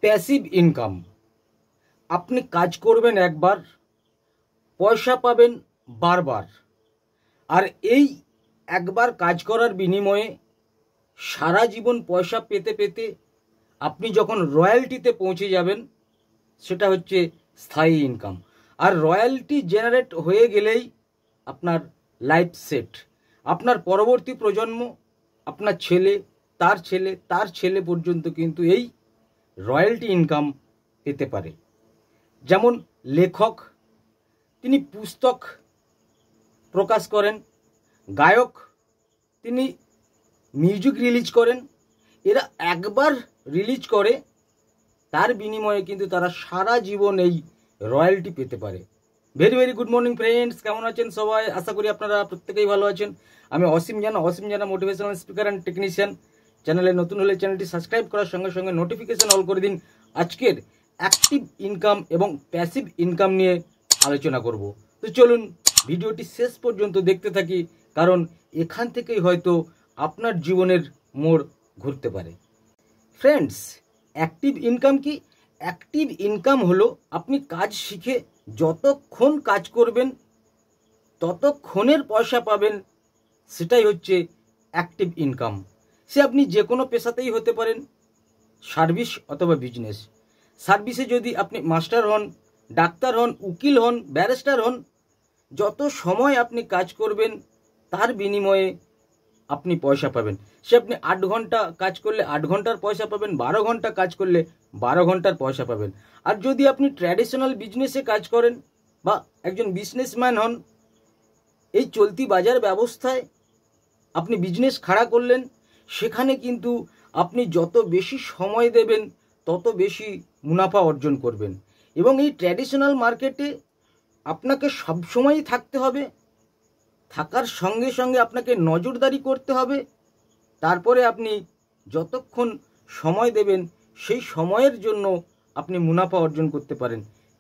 Passive income. আপনি কাজ করবেন একবার, পয়সা পাবেন বারবার। আর এই একবার কাজ করার বিনিময়ে সারা জীবন পয়সা পেতে পেতে আপনি যখন রয়্যালটিতে পৌঁছে যাবেন, সেটা হচ্ছে স্থায়ী ইনকাম। আর রয়্যালটি জেনারেট হয়ে গেলেই আপনার লাইফ সেট। আপনার পরবর্তী প্রজন্ম, আপনার ছেলে, তার ছেলে, তার ছেলে পর্যন্ত কিন্তু এই রয়্যালটি ইনকাম পেতে পারে। যেমন লেখক, তিনি পুস্তক প্রকাশ করেন, গায়ক, তিনি মিউজিক রিলিজ করেন। এরা একবার রিলিজ করে, তার বিনিময়ে কিন্তু তারা সারা জীবন এই রয়্যালটি পেতে পারে। Very very good morning friends, কেমন আছেন সবাই? আশা করি আপনারা প্রত্যেকেই ভালো আছেন। আমি অসীম জানা মোটিভেশনাল স্পিকার অ্যান্ড টেকনিশিয়ান। চ্যানেলে নতুন হলে চ্যানেলটি সাবস্ক্রাইব করার সঙ্গে সঙ্গে নোটিফিকেশন অল করে দিন। আজকের অ্যাক্টিভ ইনকাম এবং প্যাসিভ ইনকাম নিয়ে আলোচনা করব। তো চলুন ভিডিওটি শেষ পর্যন্ত দেখতে থাকি, কারণ এখান থেকেই হয়তো আপনার জীবনের মোড় ঘুরতে পারে। ফ্রেন্ডস, অ্যাক্টিভ ইনকাম কি? অ্যাক্টিভ ইনকাম হলো আপনি কাজ শিখে যতক্ষণ কাজ করবেন ততক্ষণের পয়সা পাবেন, সেটাই হচ্ছে অ্যাক্টিভ ইনকাম। সে আপনি যে কোনো পেশাতেই হতে পারেন, সার্ভিস অথবা বিজনেস। সার্ভিসে যদি আপনি মাস্টার হন, ডাক্তার হন, উকিল হন, ব্যারিস্টার হন, যত সময় আপনি কাজ করবেন তার বিনিময়ে আপনি পয়সা পাবেন। সে আপনি 8 ঘন্টা কাজ করলে 8 ঘন্টার পয়সা পাবেন, 12 ঘন্টা কাজ করলে 12 ঘন্টার পয়সা পাবেন। আর যদি আপনি ট্র্যাডিশনাল বিজনেসে কাজ করেন বা একজন বিজনেসম্যান হন, এই চলতি বাজার ব্যবস্থায় আপনি বিজনেস খাড়া করলেন, সেখানে কিন্তু আপনি যত বেশি সময় দেবেন তত বেশি মুনাফা অর্জন করবেন। এবং এই ট্র্যাডিশনাল মার্কেটে আপনাকে সবসময়ই থাকতে হবে, থাকার সঙ্গে সঙ্গে আপনাকে নজরদারি করতে হবে। তারপরে আপনি যতক্ষণ সময় দেবেন সেই সময়ের জন্য আপনি মুনাফা অর্জন করতে পারেন।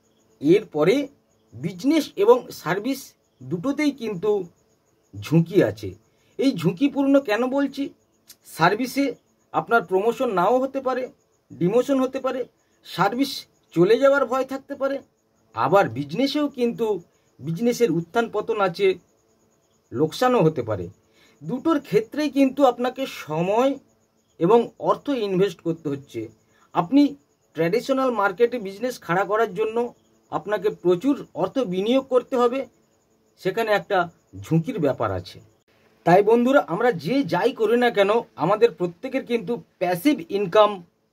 এরপরে বিজনেস এবং সার্ভিস দুটোতেই কিন্তু ঝুঁকি আছে। এই ঝুঁকিপূর্ণ কেন বলছি? সার্ভিসে আপনার প্রমোশন নাও হতে পারে, ডিমোশন হতে পারে, সার্ভিস চলে যাওয়ার ভয় থাকতে পারে। আবার বিজনেসেও কিন্তু বিজনেসের উত্থান পতন আছে, লোকসানও হতে পারে। দুটোর ক্ষেত্রেই কিন্তু আপনাকে সময় এবং অর্থ ইনভেস্ট করতে হচ্ছে। আপনি ট্র্যাডিশনাল মার্কেটে বিজনেস খাড়া করার জন্য আপনাকে প্রচুর অর্থ বিনিয়োগ করতে হবে, সেখানে একটা ঝুঁকির ব্যাপার আছে। তাই বন্ধুরা, আমরা যে যাই করি না কেন, আমাদের প্রত্যেকের কিন্তু প্যাসিভ ইনকাম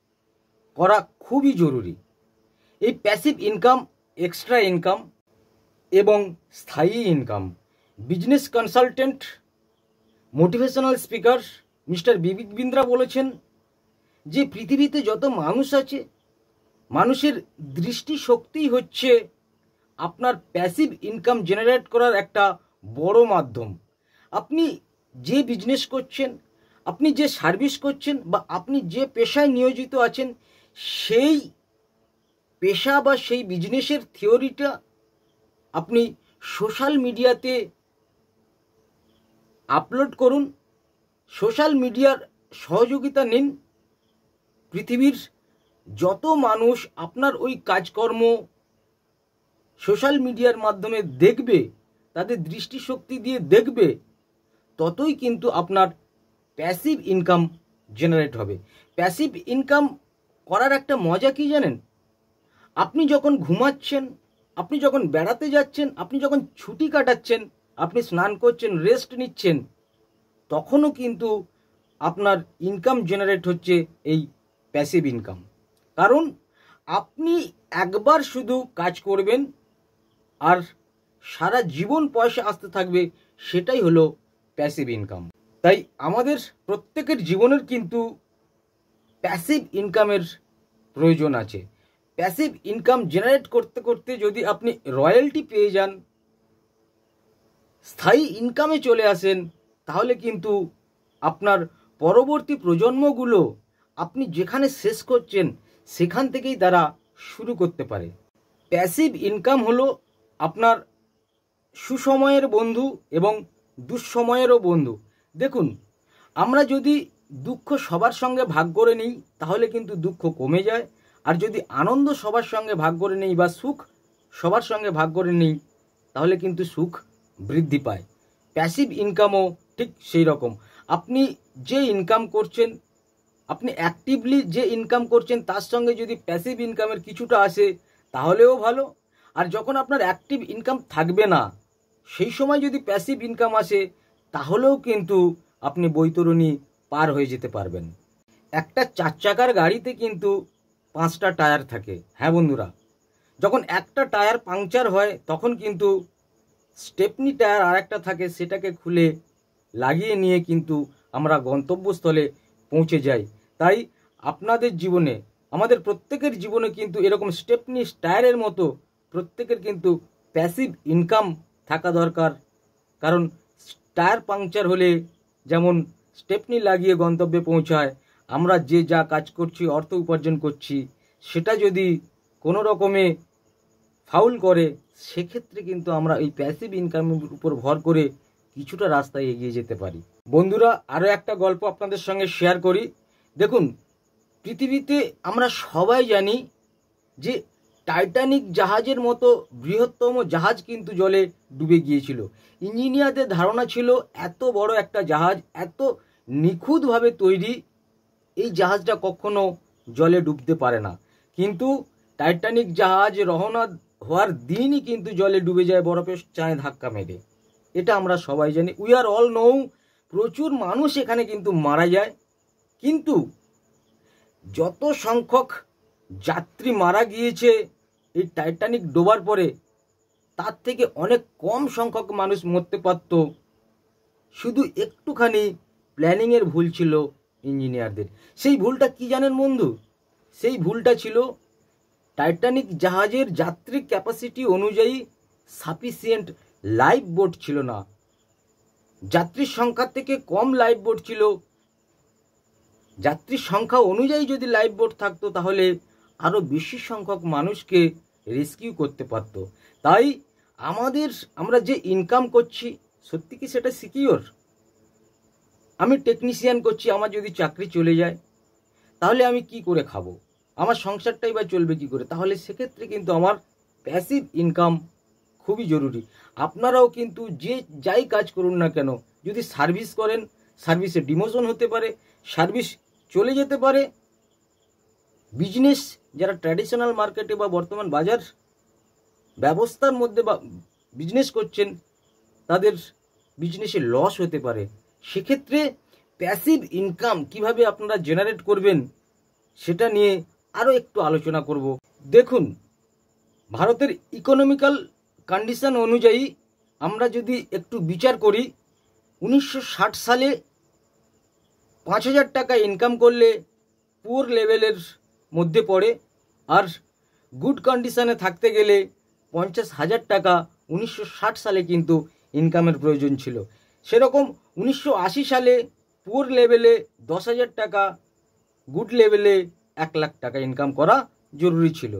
করা খুবই জরুরি। এই প্যাসিভ ইনকাম, এক্সট্রা ইনকাম এবং স্থায়ী income. Business consultant, motivational speaker mister Vivek Bindra বলেছেন যে পৃথিবীতে যত মানুষ আছে, মানুষের দৃষ্টিশক্তিই হচ্ছে আপনার প্যাসিভ ইনকাম জেনারেট করার একটা বড় মাধ্যম। আপনি যে বিজনেস করছেন, আপনি যে সার্ভিস করছেন, বা আপনি যে পেশায় নিয়োজিত আছেন, সেই পেশা বা সেই বিজনেসের থিওরিটা আপনি সোশ্যাল মিডিয়াতে আপলোড করুন, সোশ্যাল মিডিয়ার সহযোগিতা নিন। পৃথিবীর যত মানুষ আপনার ওই কাজকর্ম সোশ্যাল মিডিয়ার মাধ্যমে দেখবে, তাদের দৃষ্টিশক্তি দিয়ে দেখবে, ততই কিন্তু আপনার প্যাসিভ ইনকাম জেনারেট হবে। প্যাসিভ ইনকাম করার একটা মজা কি জানেন? আপনি যখন ঘুমাচ্ছেন, আপনি যখন বেড়াতে যাচ্ছেন, আপনি যখন ছুটি কাটাচ্ছেন, আপনি স্নান করছেন, রেস্ট নিচ্ছেন, তখনও কিন্তু আপনার ইনকাম জেনারেট হচ্ছে এই প্যাসিভ ইনকাম। কারণ আপনি একবার শুধু কাজ করবেন আর সারা জীবন পয়সা আসতে থাকবে, সেটাই হলো প্যাসিভ ইনকাম। তাই আমাদের প্রত্যেকের জীবনের কিন্তু প্যাসিভ ইনকামের প্রয়োজন আছে। প্যাসিভ ইনকাম জেনারেট করতে করতে যদি আপনি রয়্যালটি পেয়ে যান, স্থায়ী ইনকামে চলে আসেন, তাহলে কিন্তু আপনার পরবর্তী প্রজন্মগুলো আপনি যেখানে শেষ করছেন সেখান থেকেই তারা শুরু করতে পারে। প্যাসিভ ইনকাম হলো আপনার সুসময়ের বন্ধু এবং দুঃসময়েরও বন্ধু। দেখুন, আমরা যদি দুঃখ সবার সঙ্গে ভাগ করে নিই তাহলে কিন্তু দুঃখ কমে যায়, আর যদি আনন্দ সবার সঙ্গে ভাগ করে নেই বা সুখ সবার সঙ্গে ভাগ করে নেই, তাহলে কিন্তু সুখ বৃদ্ধি পায়। প্যাসিভ ইনকামও ঠিক সেই রকম। আপনি যে ইনকাম করছেন, আপনি অ্যাক্টিভলি যে ইনকাম করছেন, তার সঙ্গে যদি প্যাসিভ ইনকামের কিছুটা আসে তাহলেও ভালো। আর যখন আপনার অ্যাক্টিভ ইনকাম থাকবে না, সেই সময় যদি প্যাসিভ ইনকাম আসে, তাহলেও কিন্তু আপনি বৈতরণী পার হয়ে যেতে পারবেন। একটা 4 চাকার গাড়িতে কিন্তু 5টা টায়ার থাকে। হ্যাঁ বন্ধুরা, যখন একটা টায়ার পাংচার হয়, তখন কিন্তু স্টেপনি টায়ার আর একটা থাকে, সেটাকে খুলে লাগিয়ে নিয়ে কিন্তু আমরা গন্তব্যস্থলে পৌঁছে যাই। তাই আপনাদের জীবনে, আমাদের প্রত্যেকের জীবনে কিন্তু এরকম স্টেপনি টায়ারের মতো প্রত্যেকের কিন্তু প্যাসিভ ইনকাম থাকা দরকার। কারণ টায়ার পাংচার হলে যেমন স্টেপনি লাগিয়ে গন্তব্যে পৌঁছায়, আমরা যে যা কাজ করছি, অর্থ উপার্জন করছি, সেটা যদি কোনো রকমে ফাউল করে, সেক্ষেত্রে কিন্তু আমরা এই প্যাসিভ ইনকামের উপর ভর করে কিছুটা রাস্তায় এগিয়ে যেতে পারি। বন্ধুরা, আরও একটা গল্প আপনাদের সঙ্গে শেয়ার করি। দেখুন, পৃথিবীতে আমরা সবাই জানি যে টাইটানিক জাহাজের মতো বৃহত্তম জাহাজ কিন্তু জলে ডুবে গিয়েছিল। ইঞ্জিনিয়ারদের ধারণা ছিল এত বড় একটা জাহাজ, এত নিখুঁতভাবে তৈরি, এই জাহাজটা কখনো জলে ডুবতে পারে না। কিন্তু টাইটানিক জাহাজ রওনা হওয়ার দিনই কিন্তু জলে ডুবে যায় বরফের চায়ে ধাক্কা মেরে। এটা আমরা সবাই জানি, উই আর অল নো। প্রচুর মানুষ এখানে কিন্তু মারা যায়। কিন্তু যত সংখ্যক যাত্রী মারা গিয়েছে এই টাইটানিক ডোবার পরে, তার থেকে অনেক কম সংখ্যক মানুষ মরতে পারত। শুধু একটুখানি প্ল্যানিংয়ের ভুল ছিল ইঞ্জিনিয়ারদের। সেই ভুলটা কি জানেন বন্ধু? সেই ভুলটা ছিল টাইটানিক জাহাজের যাত্রী ক্যাপাসিটি অনুযায়ী সাফিসিয়েন্ট লাইফ বোট ছিল না। যাত্রীর সংখ্যার থেকে কম লাইফ বোট ছিল। যাত্রীর সংখ্যা অনুযায়ী যদি লাইফ বোট থাকতো, তাহলে আরও বেশি সংখ্যক মানুষকে রেস্কিউ করতে পারত। তাই আমরা যে ইনকাম করছি, সত্যি কি সেটা সিকিওর? আমি টেকনিশিয়ান করছি, আমার যদি চাকরি চলে যায়, তাহলে আমি কি করে খাবো? আমার সংসারটাই বা চলবে কি করে? তাহলে সেক্ষেত্রে কিন্তু আমার প্যাসিভ ইনকাম খুবই জরুরি। আপনারাও কিন্তু যে যাই কাজ করুন না কেন, যদি সার্ভিস করেন, সার্ভিসে ডিমোশন হতে পারে, সার্ভিস চলে যেতে পারে। বিজনেস যারা ট্র্যাডিশনাল মার্কেটে বা বর্তমান বাজার ব্যবস্থার মধ্যে বা বিজনেস করছেন, তাদের বিজনেসে লস হতে পারে। সেক্ষেত্রে প্যাসিভ ইনকাম কিভাবে আপনারা জেনারেট করবেন, সেটা নিয়ে আরও একটু আলোচনা করব। দেখুন, ভারতের ইকোনমিক্যাল কন্ডিশন অনুযায়ী আমরা যদি একটু বিচার করি, 1960 সালে 5,000 টাকা ইনকাম করলে পুয়ার লেভেলের মধ্যে পড়ে। আর গুড কন্ডিশনে থাকতে গেলে 50,000 টাকা 1960 সালে কিন্তু ইনকামের প্রয়োজন ছিল। সেরকম 1980 সালে পুয়ার লেভেলে 10,000 টাকা, গুড লেভেলে 1 লাখ টাকা ইনকাম করা জরুরি ছিল।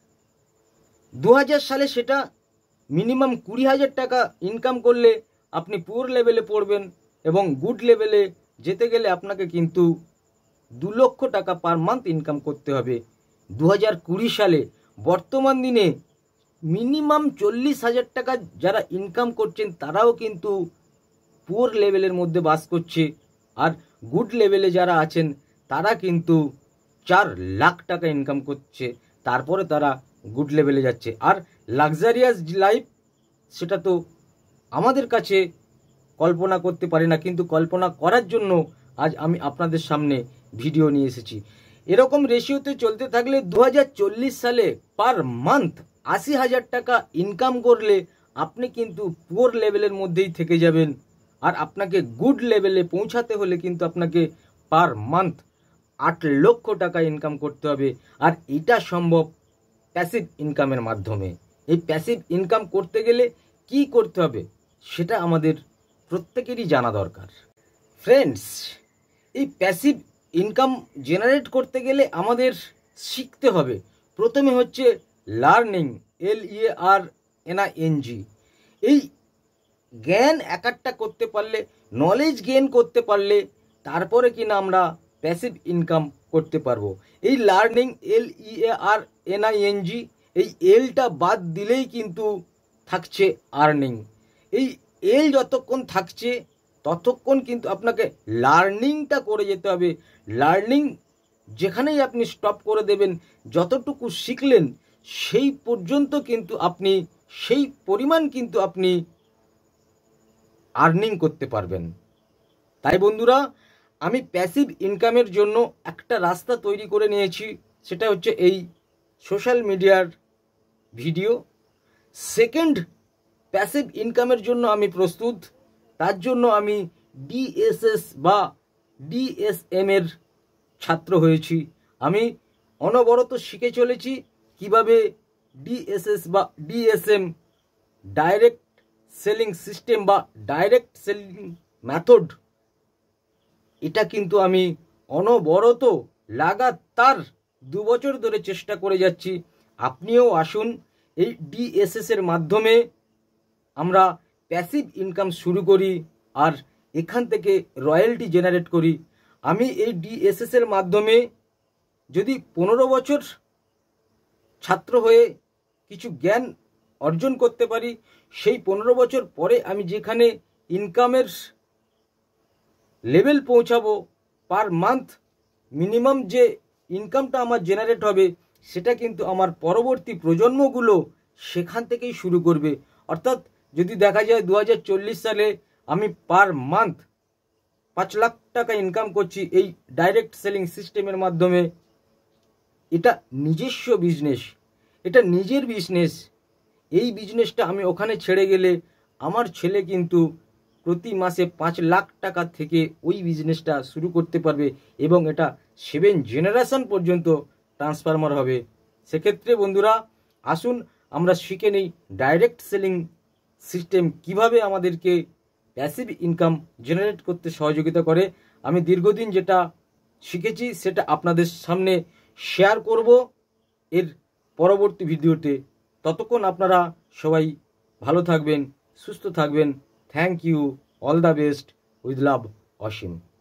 2000 সালে সেটা মিনিমাম 20,000 টাকা ইনকাম করলে আপনি পুয়ার লেভেলে পড়বেন, এবং গুড লেভেলে যেতে গেলে আপনাকে কিন্তু 2 লক্ষ টাকা পার মান্থ ইনকাম করতে হবে। 2020 সালে বর্তমান দিনে মিনিমাম 40,000 টাকা যারা ইনকাম করছেন, তারাও কিন্তু পুয়ার লেভেলের মধ্যে বাস করছে। আর গুড লেভেলে যারা আছেন, তারা কিন্তু 4 লাখ টাকা ইনকাম করছে, তারপরে তারা গুড লেভেলে যাচ্ছে। আর লাক্সারিয়াস লাইফ, সেটা তো আমাদের কাছে কল্পনা করতে পারি না, কিন্তু কল্পনা করার জন্য আজ আমি আপনাদের সামনে ভিডিও নিয়ে এসেছি। এরকম রেশিওতে চলতে থাকলে 2040 সালে পার মান্থ 80,000 টাকা ইনকাম করলে আপনি কিন্তু পুয়ার লেভেলের মধ্যেই থেকে যাবেন। আর আপনাকে গুড লেভেলে পৌঁছাতে হলে কিন্তু আপনাকে পার মান্থ 8 লক্ষ টাকা ইনকাম করতে হবে। আর এটা সম্ভব প্যাসিভ ইনকামের মাধ্যমে। এই প্যাসিভ ইনকাম করতে গেলে কি করতে হবে, সেটা আমাদের প্রত্যেকেরই জানা দরকার। ফ্রেন্ডস, এই প্যাসিভ ইনকাম জেনারেট করতে গেলে আমাদের শিখতে হবে। প্রথমে হচ্ছে লার্নিং, LEARNING। এই জ্ঞান একটা করতে পারলে, নলেজ গেইন করতে পারলে, তারপরে কিনা আমরা প্যাসিভ ইনকাম করতে পারবো। এই লার্নিং, LEARNING, এই এলটা বাদ দিলেই কিন্তু থাকছে আর্নিং। এই এল যতক্ষণ থাকছে ততক্ষণ কিন্তু আপনাকে লার্নিংটা করে যেতে হবে। লার্নিং যেখানেই আপনি স্টপ করে দেবেন, যতটুকু শিখলেন সেই পর্যন্ত কিন্তু আপনি সেই পরিমাণ কিন্তু আপনি আর্নিং করতে পারবেন। তাই বন্ধুরা, আমি প্যাসিভ ইনকামের জন্য একটা রাস্তা তৈরি করে নিয়েছি, সেটা হচ্ছে এই সোশ্যাল মিডিয়ার ভিডিও। সেকেন্ড প্যাসিভ ইনকামের জন্য আমি প্রস্তুত। তার জন্য আমি DSS বা DSM এর ছাত্র হয়েছি। আমি অনবরত শিখে চলেছি কিভাবে DSS বা DSM, ডাইরেক্ট সেলিং সিস্টেম বা ডাইরেক্ট সেলিং মেথড, এটা কিন্তু আমি অনবরত লাগাতার 2 বছর ধরে চেষ্টা করে যাচ্ছি। আপনিও আসুন, এই DSS এর মাধ্যমে আমরা প্যাসিভ ইনকাম শুরু করি আর এখান থেকে রয়্যালটি জেনারেট করি। আমি এই DSS এর মাধ্যমে যদি 15 বছর ছাত্র হয়ে কিছু জ্ঞান অর্জন করতে পারি, সেই 15 বছর পরে আমি যেখানে ইনকামের লেভেল পৌঁছাবো, পার মান্থ মিনিমাম যে ইনকামটা আমার জেনারেট হবে, সেটা কিন্তু আমার পরবর্তী প্রজন্মগুলো সেখান থেকেই শুরু করবে। অর্থাৎ যদি দেখা যায় 2040 সালে আমি পার মান্থ 5 লাখ টাকা ইনকাম করছি এই ডাইরেক্ট সেলিং সিস্টেমের মাধ্যমে, এটা নিজস্ব বিজনেস, এটা নিজের বিজনেস। এই বিজনেসটা আমি ওখানে ছেড়ে গেলে আমার ছেলে কিন্তু প্রতি মাসে 5 লাখ টাকা থেকে ওই বিজনেসটা শুরু করতে পারবে এবং এটা 7 জেনারেশন পর্যন্ত ট্রান্সফার্মার হবে। সেক্ষেত্রে বন্ধুরা, আসুন আমরা শিখে নিই ডাইরেক্ট সেলিং সিস্টেম কিভাবে আমাদেরকে প্যাসিভ ইনকাম জেনারেট করতে সহযোগিতা করে। আমি দীর্ঘদিন যেটা শিখেছি সেটা আপনাদের সামনে শেয়ার করব এর পরবর্তী ভিডিওতে। ততক্ষণ আপনারা সবাই ভালো থাকবেন, সুস্থ থাকবেন। Thank you, all the best, with love, Asim.